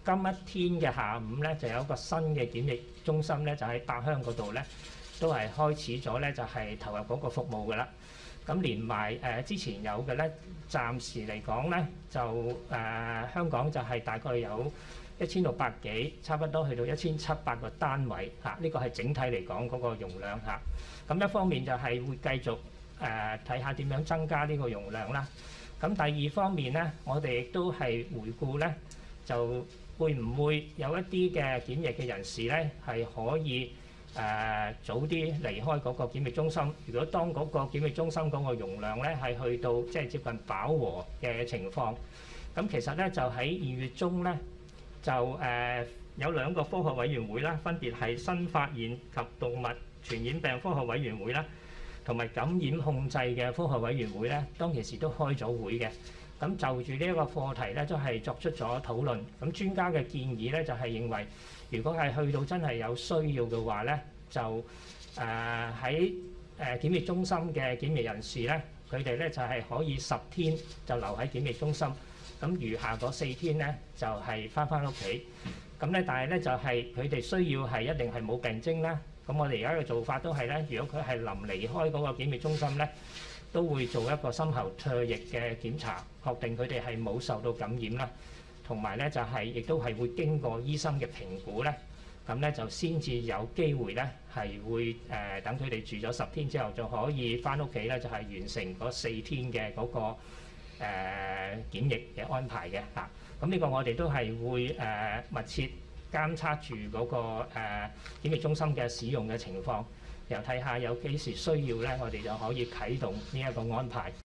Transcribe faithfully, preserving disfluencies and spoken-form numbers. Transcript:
今一天嘅下午咧，就有一個新嘅檢疫中心咧，就喺八鄉嗰度咧，都係開始咗咧，就係投入嗰個服務㗎啦。咁連埋誒、呃、之前有嘅咧，暫時嚟講咧，就誒、呃、香港就係大概有一千六百幾，差不多去到一千七百個單位嚇。呢、啊這個係整體嚟講嗰個容量嚇。咁、啊、一方面就係會繼續誒睇下點樣增加呢個容量啦。咁第二方面咧，我哋亦都係回顧咧，就會唔會有一啲嘅檢疫嘅人士咧係可以誒、呃、早啲離開嗰個檢疫中心。如果當嗰個檢疫中心嗰個容量咧係去到即係接近飽和嘅情況，咁其實咧就喺二月中咧就誒、呃、有兩個科學委員會啦，分別係新發現及動物傳染病科學委員會啦，同埋感染控制嘅科學委員會咧，當其時都開咗會嘅。咁就住呢一個課題咧，都係作出咗討論。咁專家嘅建議咧，就係認為，如果係去到真係有需要嘅話咧，就誒喺誒檢疫中心嘅檢疫人士咧，佢哋咧就係可以十天就留喺檢疫中心，咁餘下嗰四天咧就係返返屋企。咁咧，但係咧就係佢哋需要係一定係冇病徵啦。咁我哋而家嘅做法都係咧，如果佢係臨離開嗰個檢疫中心咧，都會做一個深喉唾液嘅檢查，確定佢哋係冇受到感染啦。同埋咧就係亦都係會經過醫生嘅評估咧，咁咧就先至有機會咧係會誒、呃、等佢哋住咗十天之後就可以返屋企咧，就係完成嗰四天嘅嗰、那個誒、呃、檢疫嘅安排嘅嚇。咁、啊、呢個我哋都係會誒、呃、密切監測住嗰、那個誒、呃、檢疫中心嘅使用嘅情況，又睇下有幾時需要咧，我哋就可以啟動呢一個安排。